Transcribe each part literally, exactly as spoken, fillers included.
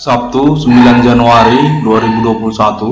Sabtu sembilan Januari dua ribu dua puluh satu.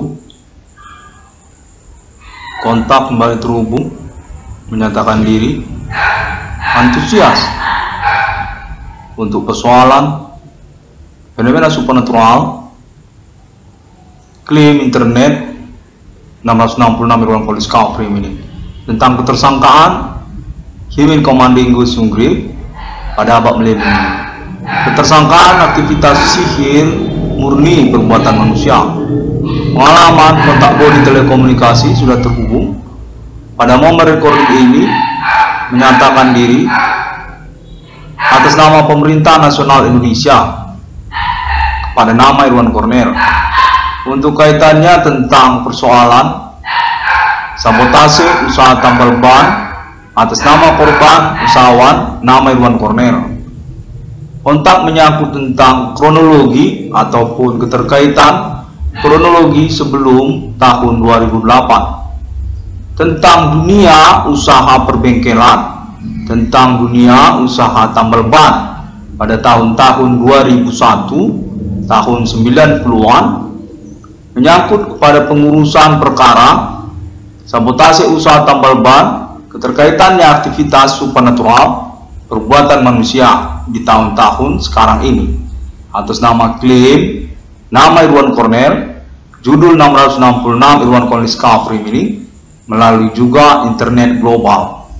Kontak kembali terhubung, menyatakan diri antusias untuk persoalan fenomena supernatural, klaim internet enam ratus enam puluh enam Irwan Police Covery ini tentang ketersangkaan Himin Commanding Gus Sungri pada abad milenium. Ketersangkaan aktivitas sihir murni perbuatan manusia. Pengalaman kontak bodi telekomunikasi sudah terhubung. Pada momen recording ini menyatakan diri atas nama Pemerintah Nasional Indonesia kepada nama Irwan Cornel untuk kaitannya tentang persoalan sabotase usaha tambal ban atas nama korban usahawan nama Irwan Cornel. Kontak menyangkut tentang kronologi ataupun keterkaitan kronologi sebelum tahun dua ribu delapan, tentang dunia usaha perbengkelan, tentang dunia usaha tambal ban pada tahun-tahun dua ribu satu, tahun sembilan puluhan, menyangkut kepada pengurusan perkara sabotase usaha tambal ban, keterkaitannya aktivitas supernatural perbuatan manusia di tahun-tahun sekarang ini atas nama klaim nama Irwan Cornel, judul enam ratus enam puluh enam Irwan Police Covery ini melalui juga internet global.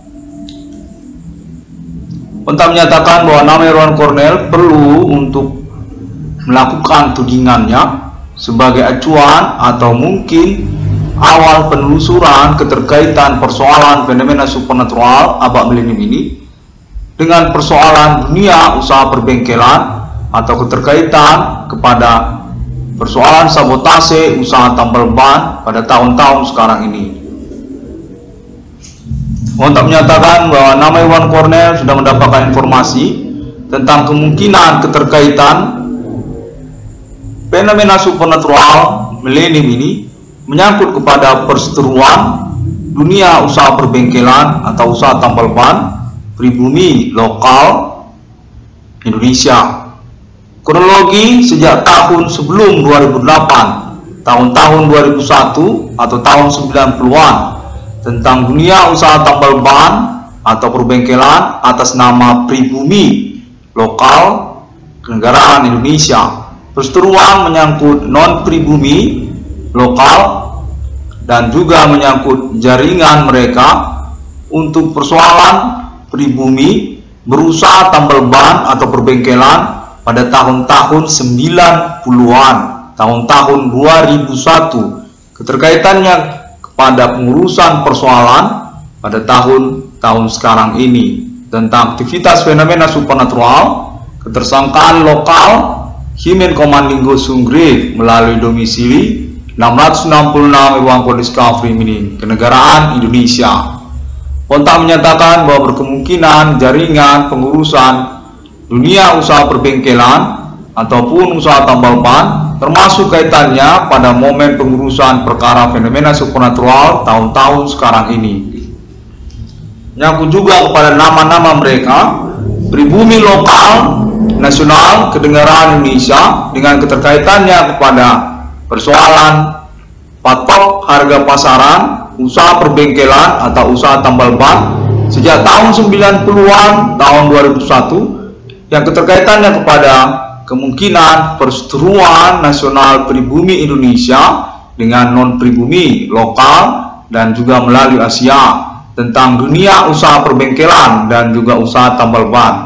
Kontak menyatakan bahwa nama Irwan Cornel perlu untuk melakukan tudingannya sebagai acuan atau mungkin awal penelusuran keterkaitan persoalan fenomena supernatural abad milenium ini dengan persoalan dunia usaha perbengkelan atau keterkaitan kepada persoalan sabotase usaha tambal ban pada tahun-tahun sekarang ini. Kontak menyatakan bahwa nama Irwan Cornel sudah mendapatkan informasi tentang kemungkinan keterkaitan fenomena supernatural milenium ini menyangkut kepada perseteruan dunia usaha perbengkelan atau usaha tambal ban pribumi lokal Indonesia. Kronologi sejak tahun sebelum dua ribu delapan, tahun-tahun dua ribu satu atau tahun sembilan puluhan tentang dunia usaha tambal ban atau perbengkelan atas nama pribumi lokal kenegaraan Indonesia. Perseteruan menyangkut non pribumi lokal dan juga menyangkut jaringan mereka untuk persoalan pribumi berusaha tambal ban atau perbengkelan pada tahun-tahun sembilan puluhan, tahun-tahun dua ribu satu, keterkaitannya kepada pengurusan persoalan pada tahun-tahun sekarang ini tentang aktivitas fenomena supernatural, ketersangkaan lokal Himin Commanding Gus Sungri melalui domisili enam ratus enam puluh enam Irwan Police Covery ini kenegaraan Indonesia. Kontak menyatakan bahwa berkemungkinan jaringan pengurusan dunia usaha perbengkelan ataupun usaha tambal ban termasuk kaitannya pada momen pengurusan perkara fenomena supernatural tahun-tahun sekarang ini. Nyangkut juga kepada nama-nama mereka pribumi lokal nasional kedengaran Indonesia dengan keterkaitannya kepada persoalan patok harga pasaran usaha perbengkelan atau usaha tambal ban sejak tahun sembilan puluhan, tahun dua ribu satu yang keterkaitannya kepada kemungkinan perseteruan nasional pribumi Indonesia dengan non pribumi lokal dan juga melalui Asia tentang dunia usaha perbengkelan dan juga usaha tambal ban.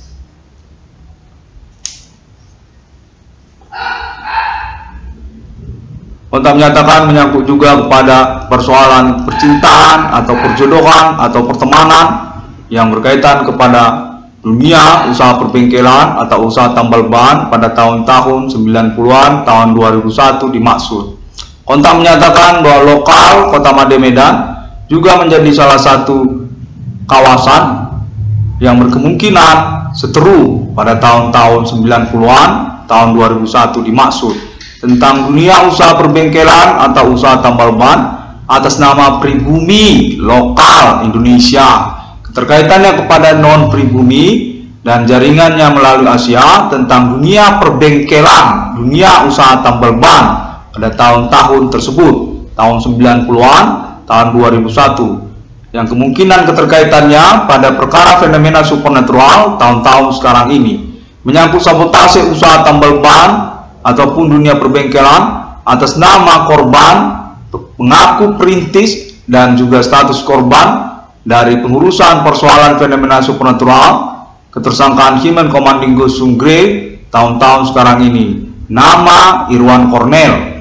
Kontak menyatakan menyangkut juga kepada persoalan percintaan atau perjodohan atau pertemanan yang berkaitan kepada dunia usaha perbengkelan atau usaha tambal ban pada tahun-tahun sembilan puluhan, tahun dua ribu satu dimaksud. Kontak menyatakan bahwa lokal Kota Made Medan juga menjadi salah satu kawasan yang berkemungkinan seteru pada tahun-tahun sembilan puluhan, tahun dua ribu satu dimaksud tentang dunia usaha perbengkelan atau usaha tambal ban atas nama pribumi lokal Indonesia. Keterkaitannya kepada non pribumi dan jaringannya melalui Asia tentang dunia perbengkelan, dunia usaha tambal ban pada tahun-tahun tersebut, tahun sembilan puluhan, tahun dua ribu satu, yang kemungkinan keterkaitannya pada perkara fenomena supernatural tahun-tahun sekarang ini, menyangkut sabotase usaha tambal ban ataupun dunia perbengkelan atas nama korban, mengaku perintis dan juga status korban dari pengurusan persoalan fenomena supernatural ketersangkaan Human Commanding Ghost Sunggrave tahun-tahun sekarang ini, nama Irwan Cornell.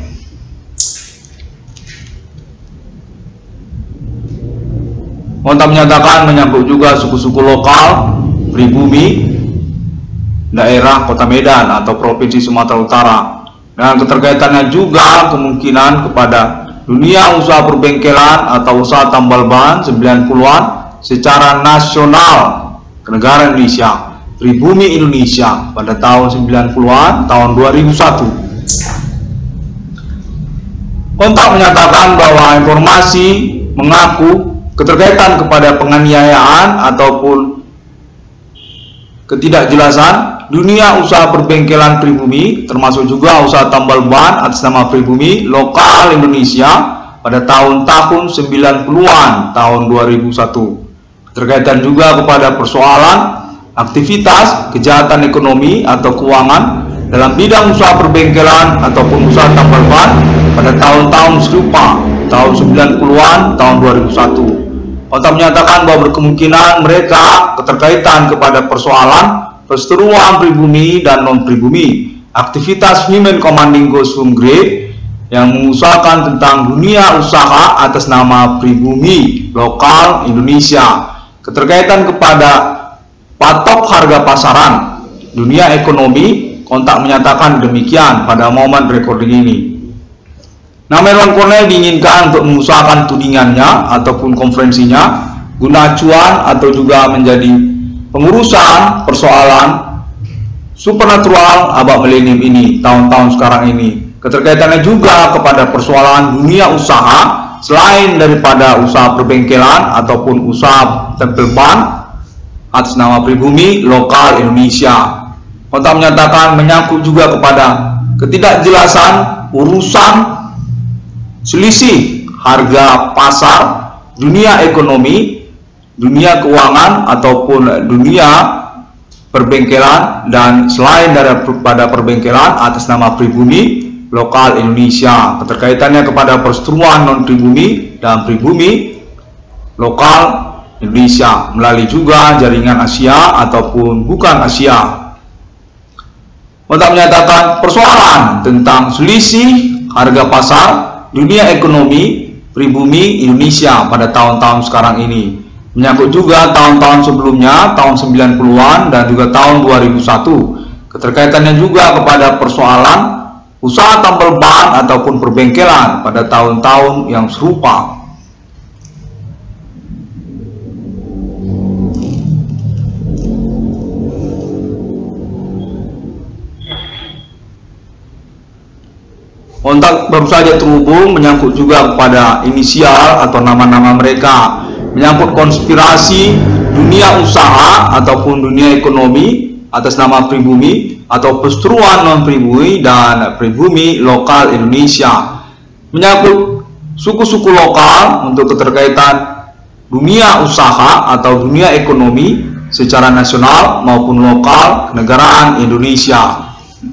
Kontak menyatakan menyangkut juga suku-suku lokal pribumi daerah Kota Medan atau Provinsi Sumatera Utara, dan keterkaitannya juga kemungkinan kepada dunia usaha perbengkelan atau usaha tambal ban sembilan puluhan secara nasional ke negara Indonesia, pribumi Indonesia pada tahun sembilan puluhan, tahun dua ribu satu. Kontak menyatakan bahwa informasi mengaku keterkaitan kepada penganiayaan ataupun ketidakjelasan dunia usaha perbengkelan pribumi, termasuk juga usaha tambal ban atas nama pribumi lokal Indonesia pada tahun-tahun sembilan puluhan, tahun dua ribu satu. Terkaitan juga kepada persoalan aktivitas kejahatan ekonomi atau keuangan dalam bidang usaha perbengkelan ataupun usaha tambal ban pada tahun-tahun serupa, tahun sembilan puluhan, tahun dua ribu satu. Kontak menyatakan bahwa berkemungkinan mereka keterkaitan kepada persoalan perseteruan pribumi dan non-pribumi, aktivitas Human Commanding Ghost Sunggrave yang mengusahakan tentang dunia usaha atas nama pribumi lokal Indonesia, keterkaitan kepada patok harga pasaran, dunia ekonomi. Kontak menyatakan demikian pada momen recording ini. Nama Irwan Cornell diinginkan untuk mengusahakan tudingannya ataupun konferensinya guna acuan atau juga menjadi pengurusan persoalan supernatural abad milenium ini, tahun-tahun sekarang ini. Keterkaitannya juga kepada persoalan dunia usaha selain daripada usaha perbengkelan ataupun usaha tambal ban atas nama pribumi lokal Indonesia. Kontak menyatakan menyangkut juga kepada ketidakjelasan urusan selisih harga pasar, dunia ekonomi, dunia keuangan ataupun dunia perbengkelan dan selain daripada perbengkelan atas nama pribumi lokal Indonesia, keterkaitannya kepada perseteruan non pribumi dan pribumi lokal Indonesia melalui juga jaringan Asia ataupun bukan Asia. Kontak menyatakan persoalan tentang selisih harga pasar, dunia ekonomi pribumi Indonesia pada tahun-tahun sekarang ini, menyangkut juga tahun-tahun sebelumnya, tahun sembilan puluhan dan juga tahun dua ribu satu. Keterkaitannya juga kepada persoalan usaha tambal ban ataupun perbengkelan pada tahun-tahun yang serupa. Kontak baru saja terhubung menyangkut juga kepada inisial atau nama-nama mereka, menyangkut konspirasi dunia usaha ataupun dunia ekonomi atas nama pribumi atau perseteruan non pribumi dan pribumi lokal Indonesia, menyangkut suku-suku lokal untuk keterkaitan dunia usaha atau dunia ekonomi secara nasional maupun lokal kenegaraan Indonesia.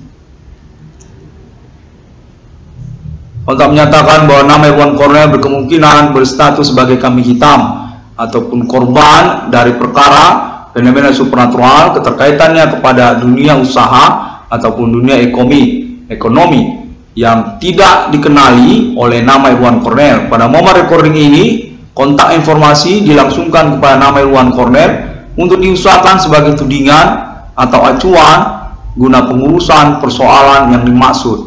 Kontak menyatakan bahwa nama Irwan Cornell berkemungkinan berstatus sebagai kambing hitam ataupun korban dari perkara fenomena supernatural, keterkaitannya kepada dunia usaha ataupun dunia ekonomi ekonomi yang tidak dikenali oleh nama Irwan Cornell. Pada momen recording ini, kontak informasi dilangsungkan kepada nama Irwan Cornell untuk diusahakan sebagai tudingan atau acuan guna pengurusan persoalan yang dimaksud.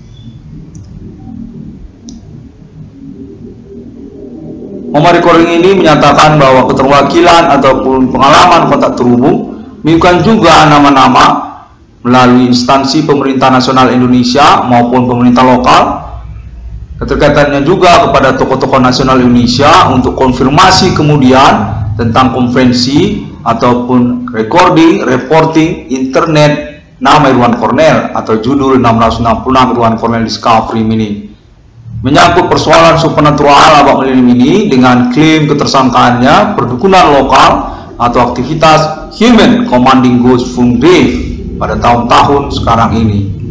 Momen recording ini menyatakan bahwa keterwakilan ataupun pengalaman kontak terhubung bukan juga nama-nama melalui instansi pemerintah nasional Indonesia maupun pemerintah lokal. Keterkaitannya juga kepada tokoh-tokoh nasional Indonesia untuk konfirmasi kemudian tentang konferensi ataupun recording, reporting, internet, nama Irwan Cornell atau judul enam ratus enam puluh enam Irwan Cornell Discovery Meaning. Menyangkut persoalan supernatural abad milenium ini dengan klaim ketersangkaannya perdukunan lokal atau aktivitas human commanding ghost from grave pada tahun-tahun sekarang ini.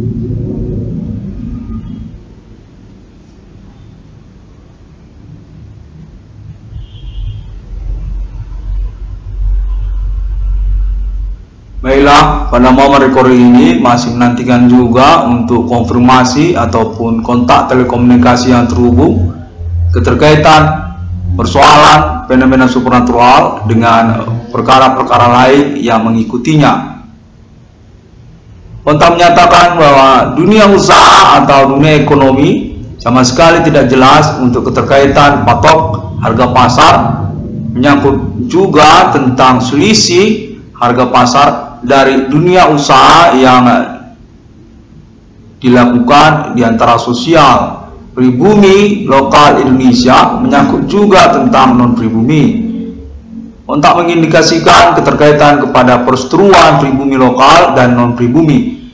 Baiklah, pada momen recording ini masih menantikan juga untuk konfirmasi ataupun kontak telekomunikasi yang terhubung keterkaitan persoalan fenomena supernatural dengan perkara-perkara lain yang mengikutinya. Kontak menyatakan bahwa dunia usaha atau dunia ekonomi sama sekali tidak jelas untuk keterkaitan patok harga pasar, menyangkut juga tentang selisih harga pasar dari dunia usaha yang dilakukan di antara sosial pribumi lokal Indonesia, menyangkut juga tentang non pribumi. Untuk mengindikasikan keterkaitan kepada perseteruan pribumi lokal dan non pribumi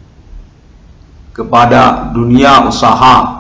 kepada dunia usaha.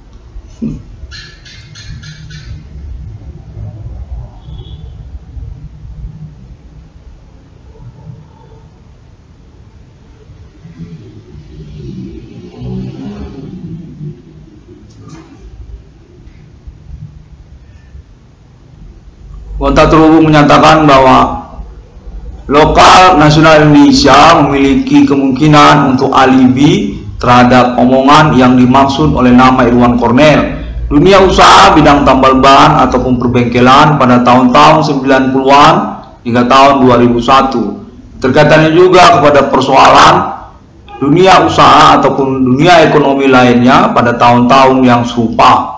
Kontak terhubung menyatakan bahwa lokal nasional Indonesia memiliki kemungkinan untuk alibi terhadap omongan yang dimaksud oleh nama Irwan Cornell. Dunia usaha bidang tambal ban ataupun perbengkelan pada tahun-tahun sembilan puluhan hingga tahun dua ribu satu. Terkaitannya juga kepada persoalan dunia usaha ataupun dunia ekonomi lainnya pada tahun-tahun yang serupa.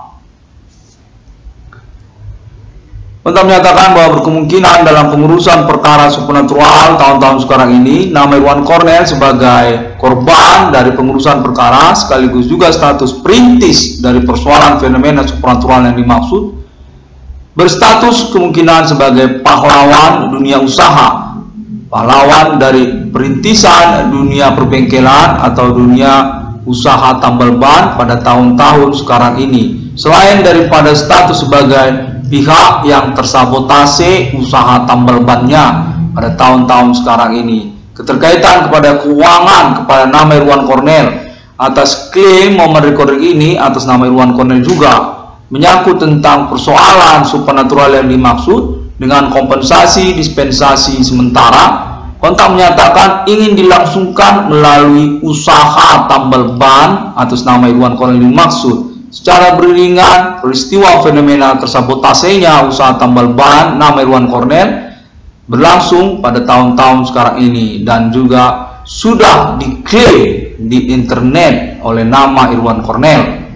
Untuk menyatakan bahwa berkemungkinan dalam pengurusan perkara supernatural tahun-tahun sekarang ini, nama Irwan Cornell sebagai korban dari pengurusan perkara sekaligus juga status perintis dari persoalan fenomena supernatural yang dimaksud, berstatus kemungkinan sebagai pahlawan dunia usaha, pahlawan dari perintisan dunia perbengkelan atau dunia usaha tambal ban pada tahun-tahun sekarang ini, selain daripada status sebagai pihak yang tersabotase usaha tambal bannya pada tahun-tahun sekarang ini. Keterkaitan kepada keuangan kepada nama Irwan Cornell atas klaim momen recording ini atas nama Irwan Cornell juga menyangkut tentang persoalan supernatural yang dimaksud dengan kompensasi dispensasi sementara. Kontak menyatakan ingin dilangsungkan melalui usaha tambal ban atas nama Irwan Cornell dimaksud. Secara beriringan, peristiwa fenomena tersabotasenya usaha tambal ban nama Irwan Cornell berlangsung pada tahun-tahun sekarang ini dan juga sudah diklaim di internet oleh nama Irwan Cornell.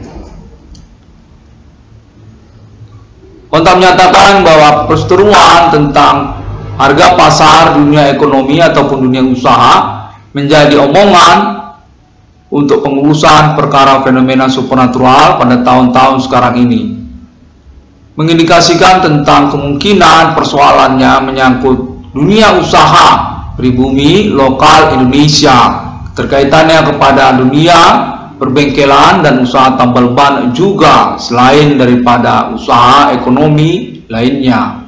Kontak menyatakan bahwa perseteruan tentang harga pasar dunia ekonomi ataupun dunia usaha menjadi omongan untuk pengurusan perkara fenomena supernatural pada tahun-tahun sekarang ini, mengindikasikan tentang kemungkinan persoalannya menyangkut dunia usaha pribumi lokal Indonesia, terkaitannya kepada dunia perbengkelan dan usaha tambal ban juga selain daripada usaha ekonomi lainnya.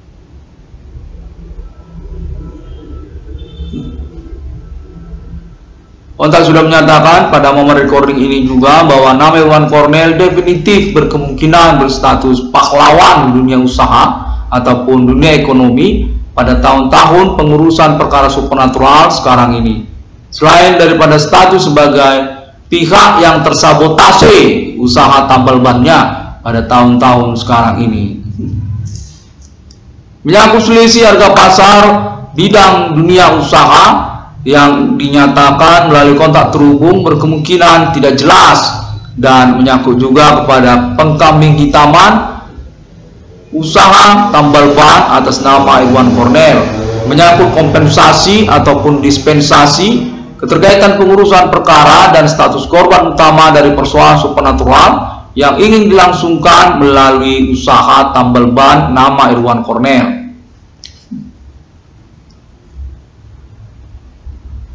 Kontak sudah menyatakan pada momen recording ini juga bahwa nama Irwan Cornell definitif berkemungkinan berstatus pahlawan dunia usaha ataupun dunia ekonomi pada tahun-tahun pengurusan perkara supernatural sekarang ini, selain daripada status sebagai pihak yang tersabotase usaha tambal bannya pada tahun-tahun sekarang ini. Menyangkut selisih harga pasar bidang dunia usaha yang dinyatakan melalui kontak terhubung berkemungkinan tidak jelas dan menyangkut juga kepada pengkambing hitaman usaha tambal ban atas nama Irwan Cornell, menyangkut kompensasi ataupun dispensasi, keterkaitan pengurusan perkara dan status korban utama dari persoalan supernatural yang ingin dilangsungkan melalui usaha tambal ban nama Irwan Cornell.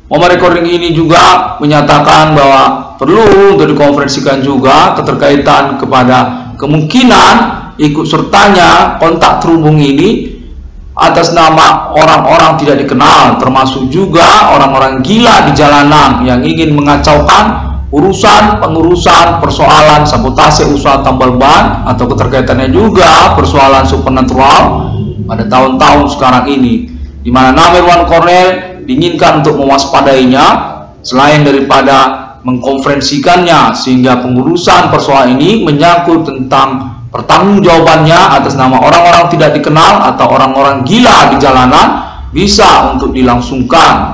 Momen recording ini juga menyatakan bahwa perlu untuk dikonferensikan juga keterkaitan kepada kemungkinan ikut sertanya kontak terhubung ini atas nama orang-orang tidak dikenal, termasuk juga orang-orang gila di jalanan yang ingin mengacaukan urusan pengurusan persoalan sabotase usaha tambal ban, atau keterkaitannya juga persoalan supernatural pada tahun-tahun sekarang ini, di mana nama Irwan Cornel diinginkan untuk mewaspadainya selain daripada mengkonferensikannya, sehingga pengurusan persoalan ini menyangkut tentang pertanggungjawabannya atas nama orang-orang tidak dikenal atau orang-orang gila di jalanan bisa untuk dilangsungkan.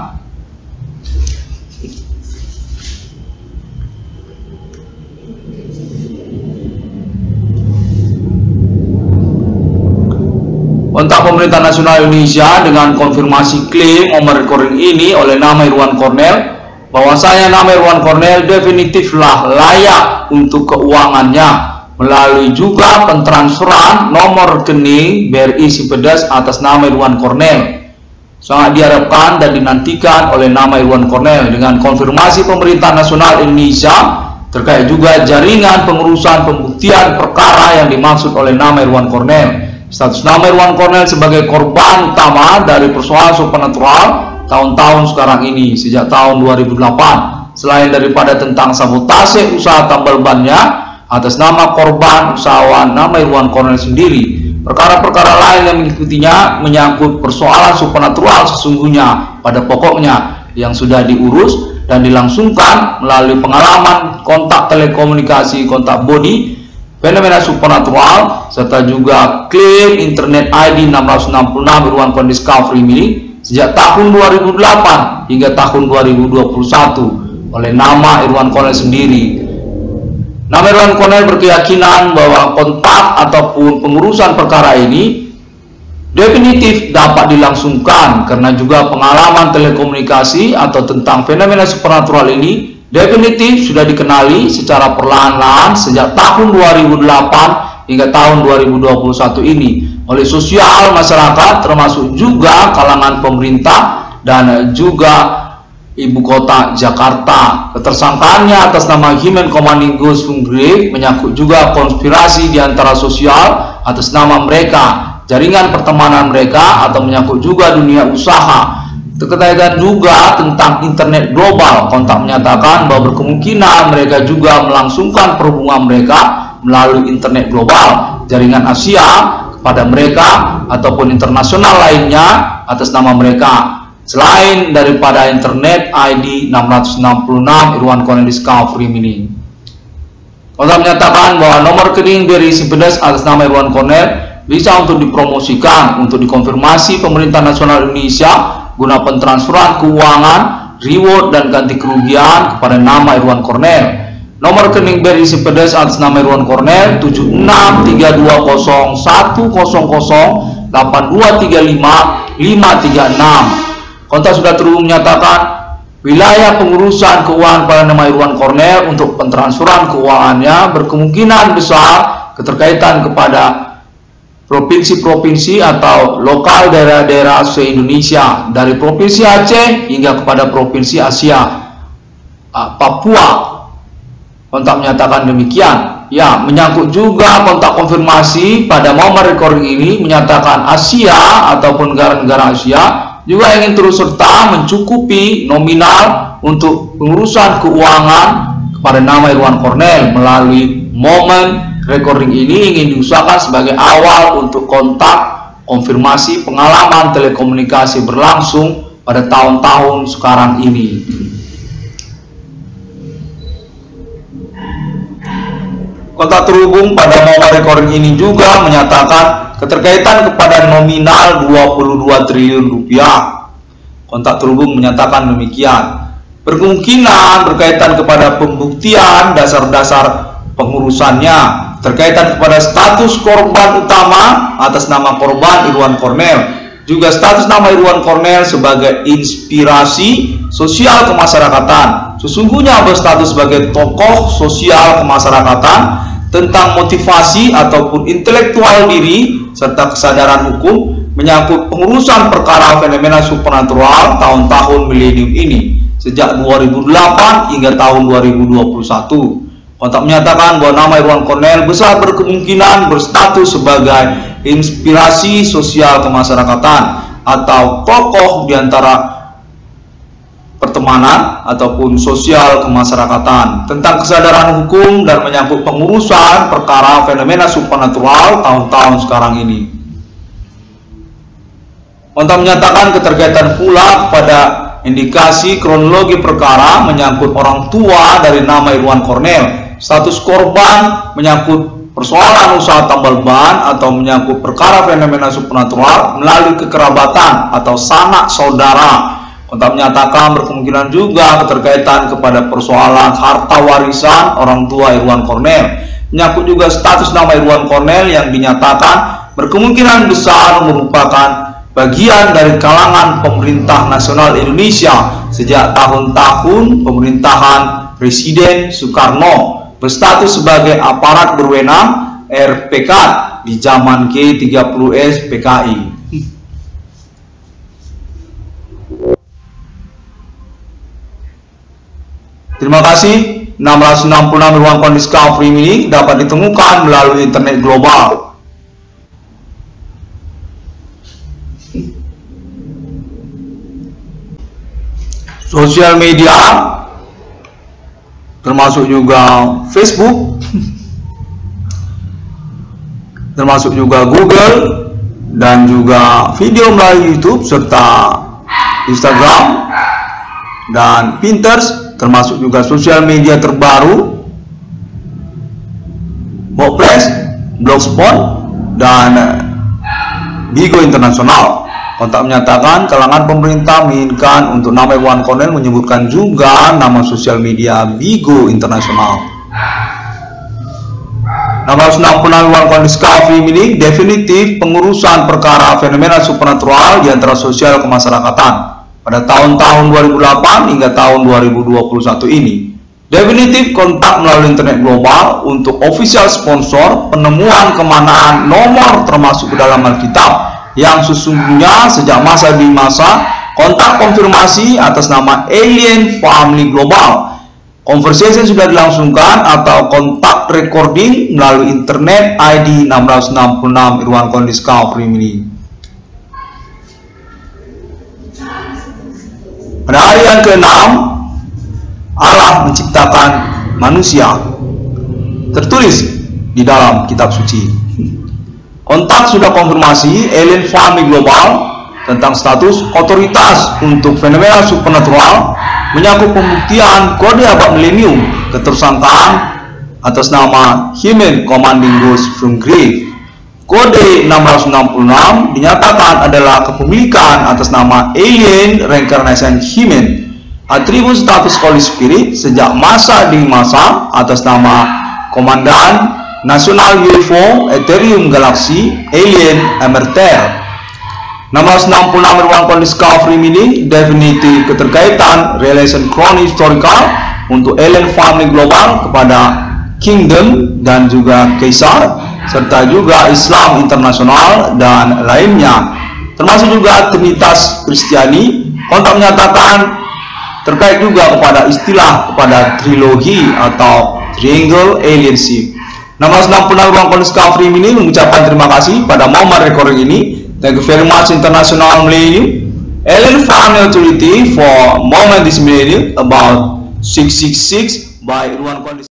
Kontak pemerintah nasional Indonesia dengan konfirmasi klaim momen recording ini oleh nama Irwan Cornel, bahwasanya nama Irwan Cornel definitiflah layak untuk keuangannya melalui juga pentransferan nomor rekening B R I Simpedes atas nama Irwan Cornel. Sangat diharapkan dan dinantikan oleh nama Irwan Cornel dengan konfirmasi pemerintah nasional Indonesia terkait juga jaringan pengurusan pembuktian perkara yang dimaksud oleh nama Irwan Cornel. Status nama Irwan Cornel sebagai korban utama dari persoalan supernatural tahun-tahun sekarang ini sejak tahun dua ribu delapan, selain daripada tentang sabotase usaha tambal bannya atas nama korban usahawan nama Irwan Cornel sendiri. Perkara-perkara lain yang mengikutinya menyangkut persoalan supernatural sesungguhnya pada pokoknya yang sudah diurus dan dilangsungkan melalui pengalaman kontak telekomunikasi, kontak body, fenomena supernatural, serta juga klaim internet I D enam enam enam Irwan Cornel Discovery Mini sejak tahun dua ribu delapan hingga tahun dua ribu dua puluh satu oleh nama Irwan Cornel sendiri. Nama Irwan Cornel berkeyakinan bahwa kontak ataupun pengurusan perkara ini definitif dapat dilangsungkan karena juga pengalaman telekomunikasi atau tentang fenomena supernatural ini definitif sudah dikenali secara perlahan-lahan sejak tahun dua ribu delapan hingga tahun dua ribu dua puluh satu ini oleh sosial masyarakat, termasuk juga kalangan pemerintah dan juga ibu kota Jakarta. Ketersangkaannya atas nama Himen Komandinggus Funggre menyangkut juga konspirasi di antara sosial atas nama mereka, jaringan pertemanan mereka, atau menyangkut juga dunia usaha. Terkait juga tentang internet global, kontak menyatakan bahwa berkemungkinan mereka juga melangsungkan perhubungan mereka melalui internet global, jaringan Asia kepada mereka ataupun internasional lainnya atas nama mereka, selain daripada internet I D enam enam enam Irwan Cornel Discovery Mini. Kontak menyatakan bahwa nomor rekening dari Simpedes atas nama Irwan Cornel bisa untuk dipromosikan untuk dikonfirmasi pemerintah nasional Indonesia guna pentransferan keuangan, reward dan ganti kerugian kepada nama Irwan Cornel. Nomor rekening B R I Simpedes atas nama Irwan Cornel tujuh enam tiga dua nol satu nol nol delapan dua tiga lima lima tiga enam. Kontak sudah terhubung menyatakan wilayah pengurusan keuangan pada nama Irwan Cornel untuk pentransferan keuangannya berkemungkinan besar keterkaitan kepada provinsi-provinsi atau lokal daerah-daerah se-Indonesia, dari Provinsi Aceh hingga kepada Provinsi Asia Papua. Kontak menyatakan demikian. Ya, menyangkut juga kontak konfirmasi pada momen recording ini menyatakan Asia ataupun negara-negara Asia juga ingin terus serta mencukupi nominal untuk pengurusan keuangan kepada nama Irwan Cornel melalui momen recording ini ingin diusahakan sebagai awal untuk kontak konfirmasi pengalaman telekomunikasi berlangsung pada tahun-tahun sekarang ini. Kontak terhubung pada momen recording ini juga menyatakan keterkaitan kepada nominal dua puluh dua triliun rupiah. Kontak terhubung menyatakan demikian. Berkemungkinan berkaitan kepada pembuktian dasar-dasar pengurusannya, terkaitan kepada status korban utama atas nama korban Irwan Cornel, juga status nama Irwan Cornel sebagai inspirasi sosial kemasyarakatan. Sesungguhnya berstatus sebagai tokoh sosial kemasyarakatan tentang motivasi ataupun intelektual diri serta kesadaran hukum menyangkut pengurusan perkara fenomena supernatural tahun-tahun milenium ini. sejak dua ribu delapan hingga tahun dua ribu dua puluh satu. Kontak menyatakan bahwa nama Irwan Cornell besar berkemungkinan berstatus sebagai inspirasi sosial kemasyarakatan atau tokoh di antara pertemanan ataupun sosial kemasyarakatan tentang kesadaran hukum dan menyangkut pengurusan perkara fenomena supernatural tahun-tahun sekarang ini. Kontak menyatakan keterkaitan pula pada indikasi kronologi perkara menyangkut orang tua dari nama Irwan Cornell. Status korban menyangkut persoalan usaha tambal ban atau menyangkut perkara fenomena supernatural melalui kekerabatan atau sanak saudara. Kontak menyatakan berkemungkinan juga keterkaitan kepada persoalan harta warisan orang tua Irwan Cornell. Menyangkut juga status nama Irwan Cornell yang dinyatakan berkemungkinan besar merupakan bagian dari kalangan pemerintah nasional Indonesia sejak tahun-tahun pemerintahan Presiden Soekarno, berstatus sebagai aparat berwenang R P K di zaman G tiga puluh S P K I. Terima kasih. enam ratus enam puluh enam Irwan Cornell Discovery ini dapat ditemukan melalui internet global. Sosial media termasuk juga Facebook, termasuk juga Google, dan juga video melalui YouTube serta Instagram dan Pinterest, termasuk juga sosial media terbaru WordPress, Blogspot, dan Bigo Internasional. Kontak menyatakan kalangan pemerintah menginginkan untuk nama Irwan Cornell menyebutkan juga nama sosial media Bigo Internasional. enam ratus enam puluh enam Irwan Cornell Discovery ini definitif pengurusan perkara fenomena supernatural di antara sosial kemasyarakatan pada tahun-tahun dua ribu delapan hingga tahun dua ribu dua puluh satu ini. Definitif kontak melalui internet global untuk official sponsor penemuan kemanaan nomor termasuk ke dalam Alkitab yang sesungguhnya sejak masa di masa kontak konfirmasi atas nama Alien Family Global. Conversation sudah dilangsungkan atau kontak recording melalui internet I D enam ratus enam puluh enam Irwan Cornell Discovery ini. Pada hari yang keenam, Allah menciptakan manusia. Tertulis di dalam kitab suci. Kontak sudah konfirmasi Alien Family Global tentang status otoritas untuk fenomena supernatural menyangkut pembuktian kode abad milenium ketersangkaan atas nama Human Commanding Ghost from Grave. Kode enam ratus enam puluh enam dinyatakan adalah kepemilikan atas nama Alien Reincarnation Human. Atribut status Holy Spirit sejak masa di masa atas nama Komandan Nasional U F O Ethereum Galaxy Alien Emerter. enam ratus enam puluh enam Irwan Cornell Discovery ini definitif keterkaitan relation chrono historical untuk Alien Family Global kepada Kingdom dan juga Kaisar serta juga Islam internasional dan lainnya, termasuk juga Trinitas Kristiani. Kontak menyatakan terkait juga kepada istilah kepada trilogi atau Triangle Alienship. enam ratus enam puluh enam Irwan Cornell Discovery ini mengucapkan terima kasih pada momen recording ini. Thank you very much International Millennium Alien Family Authority for moment this millennium about six six six by Irwan Cornell.